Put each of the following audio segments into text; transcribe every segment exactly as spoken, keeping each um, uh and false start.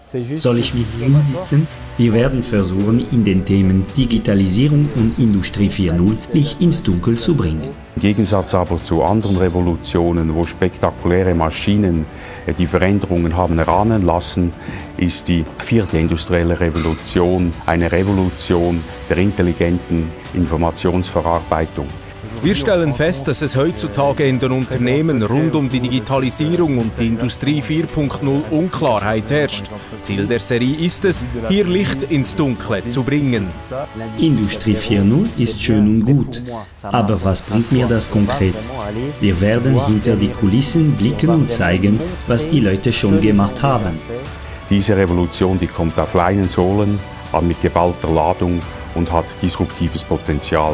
Soll ich mit Ihnen sitzen? Wir werden versuchen, in den Themen Digitalisierung und Industrie vier Punkt null Licht ins Dunkel zu bringen. Im Gegensatz aber zu anderen Revolutionen, wo spektakuläre Maschinen die Veränderungen haben erahnen lassen, ist die vierte industrielle Revolution eine Revolution der intelligenten Informationsverarbeitung. Wir stellen fest, dass es heutzutage in den Unternehmen rund um die Digitalisierung und die Industrie vier Punkt null Unklarheit herrscht. Ziel der Serie ist es, hier Licht ins Dunkle zu bringen. Industrie vier Punkt null ist schön und gut, aber was bringt mir das konkret? Wir werden hinter die Kulissen blicken und zeigen, was die Leute schon gemacht haben. Diese Revolution, die kommt auf Leinensohlen, an mit geballter Ladung und hat disruptives Potenzial.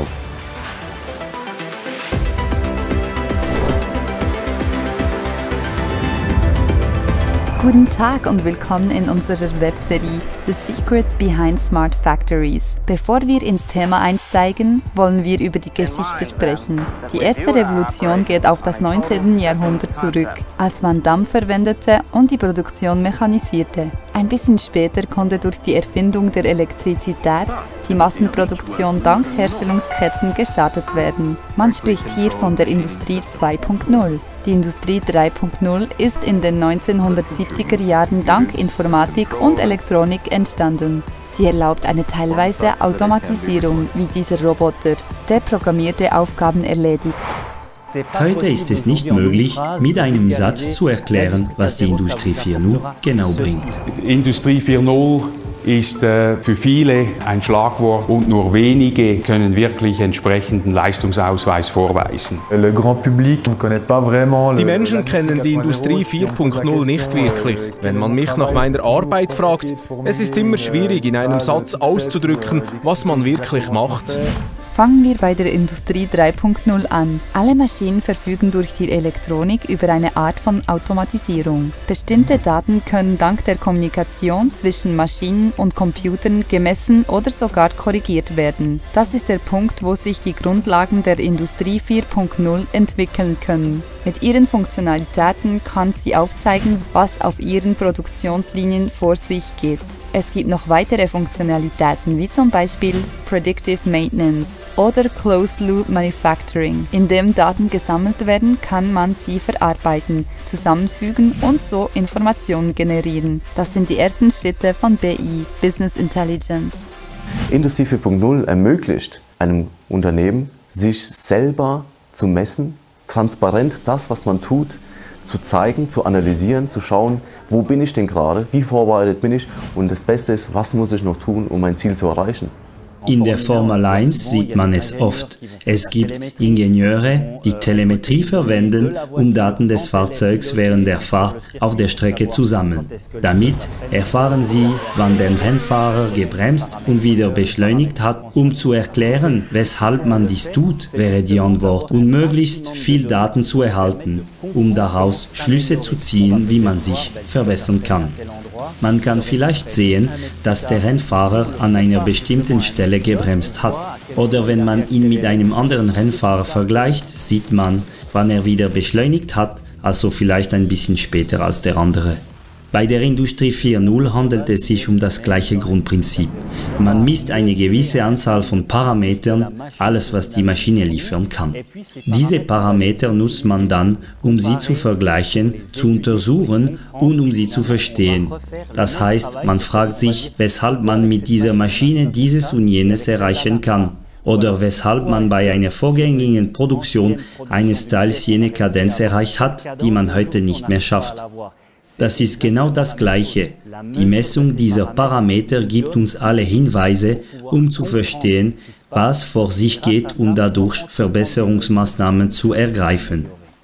Guten Tag und willkommen in unserer Webserie The Secrets Behind Smart Factories. Bevor wir ins Thema einsteigen, wollen wir über die Geschichte sprechen. Die erste Revolution geht auf das neunzehnte Jahrhundert zurück, als man Dampf verwendete und die Produktion mechanisierte. Ein bisschen später konnte durch die Erfindung der Elektrizität die Massenproduktion dank Herstellungsketten gestartet werden. Man spricht hier von der Industrie zwei Punkt null. Die Industrie drei Punkt null ist in den neunzehnhundertsiebziger Jahren dank Informatik und Elektronik entstanden. Sie erlaubt eine teilweise Automatisierung, wie dieser Roboter, der programmierte Aufgaben erledigt. Heute ist es nicht möglich, mit einem Satz zu erklären, was die Industrie vier Punkt null genau bringt. Industrie vier Punkt null ist äh, für viele ein Schlagwort und nur wenige können wirklich entsprechenden Leistungsausweis vorweisen. Die Menschen kennen die Industrie vier Punkt null nicht wirklich. Wenn man mich nach meiner Arbeit fragt, es ist immer schwierig, in einem Satz auszudrücken, was man wirklich macht. Fangen wir bei der Industrie drei Punkt null an. Alle Maschinen verfügen durch die Elektronik über eine Art von Automatisierung. Bestimmte Daten können dank der Kommunikation zwischen Maschinen und Computern gemessen oder sogar korrigiert werden. Das ist der Punkt, wo sich die Grundlagen der Industrie vier Punkt null entwickeln können. Mit ihren Funktionalitäten kann sie aufzeigen, was auf ihren Produktionslinien vor sich geht. Es gibt noch weitere Funktionalitäten, wie zum Beispiel Predictive Maintenance oder Closed Loop Manufacturing. Indem Daten gesammelt werden, kann man sie verarbeiten, zusammenfügen und so Informationen generieren. Das sind die ersten Schritte von B I, Business Intelligence. Industrie vier Punkt null ermöglicht einem Unternehmen, sich selber zu messen, transparent das, was man tut, zu zeigen, zu analysieren, zu schauen, wo bin ich denn gerade, wie vorbereitet bin ich und das Beste ist, was muss ich noch tun, um mein Ziel zu erreichen. In der Formel eins sieht man es oft. Es gibt Ingenieure, die Telemetrie verwenden, um Daten des Fahrzeugs während der Fahrt auf der Strecke zu sammeln. Damit erfahren sie, wann der Rennfahrer gebremst und wieder beschleunigt hat. Um zu erklären, weshalb man dies tut, wäre die Antwort, um möglichst viel Daten zu erhalten, um daraus Schlüsse zu ziehen, wie man sich verbessern kann. Man kann vielleicht sehen, dass der Rennfahrer an einer bestimmten Stelle gebremst hat. Oder wenn man ihn mit einem anderen Rennfahrer vergleicht, sieht man, wann er wieder beschleunigt hat, also vielleicht ein bisschen später als der andere. Bei der Industrie vier Punkt null handelt es sich um das gleiche Grundprinzip. Man misst eine gewisse Anzahl von Parametern, alles was die Maschine liefern kann. Diese Parameter nutzt man dann, um sie zu vergleichen, zu untersuchen und um sie zu verstehen. Das heißt, man fragt sich, weshalb man mit dieser Maschine dieses und jenes erreichen kann. Oder weshalb man bei einer vorgängigen Produktion eines Teils jene Kadenz erreicht hat, die man heute nicht mehr schafft. Das ist genau das Gleiche. Die Messung dieser Parameter gibt uns alle Hinweise, um zu verstehen, was vor sich geht und dadurch Verbesserungsmaßnahmen zu ergreifen.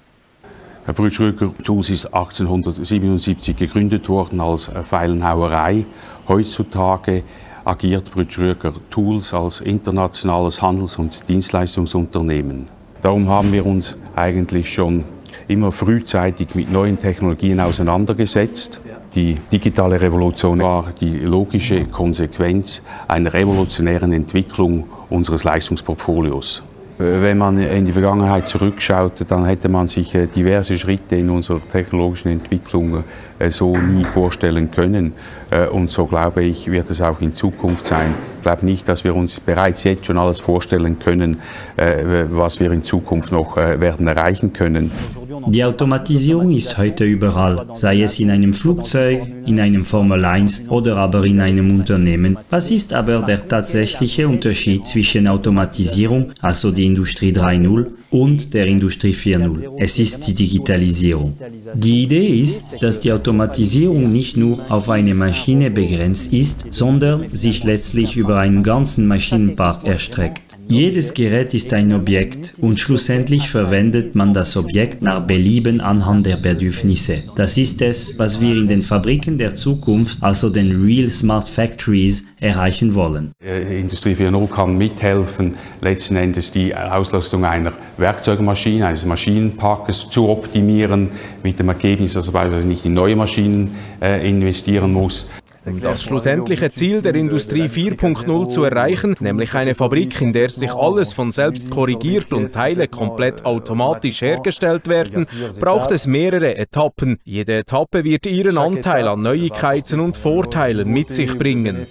Herr Brütschröger Tools ist achtzehnhundertsiebenundsiebzig gegründet worden als Feilenhauerei. Heutzutage agiert Brütschröger Tools als internationales Handels- und Dienstleistungsunternehmen. Darum haben wir uns eigentlich schon immer frühzeitig mit neuen Technologien auseinandergesetzt. Die digitale Revolution war die logische Konsequenz einer revolutionären Entwicklung unseres Leistungsportfolios. Wenn man in die Vergangenheit zurückschaut, dann hätte man sich diverse Schritte in unserer technologischen Entwicklung so nie vorstellen können. Und so glaube ich, wird es auch in Zukunft sein. Ich glaube nicht, dass wir uns bereits jetzt schon alles vorstellen können, was wir in Zukunft noch werden erreichen können. Die Automatisierung ist heute überall, sei es in einem Flugzeug, in einem Formel eins oder aber in einem Unternehmen. Was ist aber der tatsächliche Unterschied zwischen Automatisierung, also die Industrie drei Punkt null, und der Industrie vier Punkt null? Es ist die Digitalisierung. Die Idee ist, dass die Automatisierung nicht nur auf eine Maschine begrenzt ist, sondern sich letztlich über einen ganzen Maschinenpark erstreckt. Jedes Gerät ist ein Objekt und schlussendlich verwendet man das Objekt nach Belieben anhand der Bedürfnisse. Das ist es, was wir in den Fabriken der Zukunft, also den Real Smart Factories, erreichen wollen. Industrie vier Punkt null kann mithelfen, letzten Endes die Auslastung einer Werkzeugmaschine, eines Maschinenparkes zu optimieren, mit dem Ergebnis, dass man nicht in neue Maschinen äh, investieren muss. Um das schlussendliche Ziel der Industrie vier Punkt null zu erreichen, nämlich eine Fabrik, in der sich alles von selbst korrigiert und Teile komplett automatisch hergestellt werden, braucht es mehrere Etappen. Jede Etappe wird ihren Anteil an Neuigkeiten und Vorteilen mit sich bringen.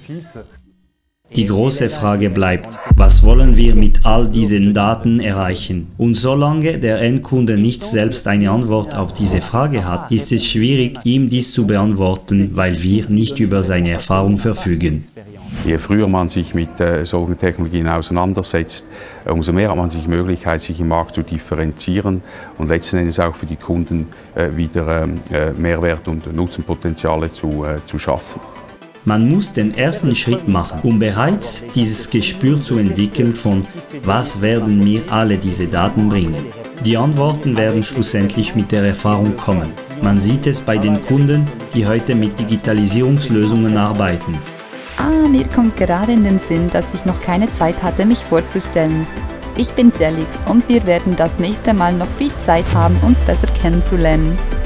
Die große Frage bleibt, was wollen wir mit all diesen Daten erreichen? Und solange der Endkunde nicht selbst eine Antwort auf diese Frage hat, ist es schwierig, ihm dies zu beantworten, weil wir nicht über seine Erfahrung verfügen. Je früher man sich mit äh, solchen Technologien auseinandersetzt, umso mehr hat man sich die Möglichkeit, sich im Markt zu differenzieren und letzten Endes auch für die Kunden äh, wieder äh, Mehrwert und Nutzenpotenziale zu, äh, zu schaffen. Man muss den ersten Schritt machen, um bereits dieses Gespür zu entwickeln von, was werden mir alle diese Daten bringen. Die Antworten werden schlussendlich mit der Erfahrung kommen. Man sieht es bei den Kunden, die heute mit Digitalisierungslösungen arbeiten. Ah, mir kommt gerade in den Sinn, dass ich noch keine Zeit hatte, mich vorzustellen. Ich bin Jellix und wir werden das nächste Mal noch viel Zeit haben, uns besser kennenzulernen.